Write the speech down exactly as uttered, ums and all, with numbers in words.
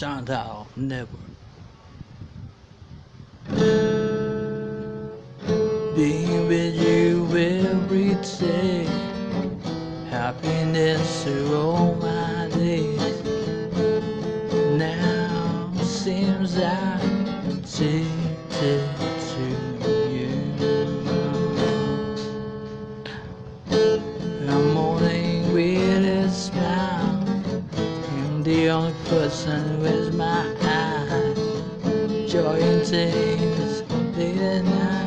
Chantal, never. Being with you every day, happiness through all my days. Now seems I'm addicted to you. I'm morning with a smile. I'm the only person with my eyes. Joy and tears, late at night.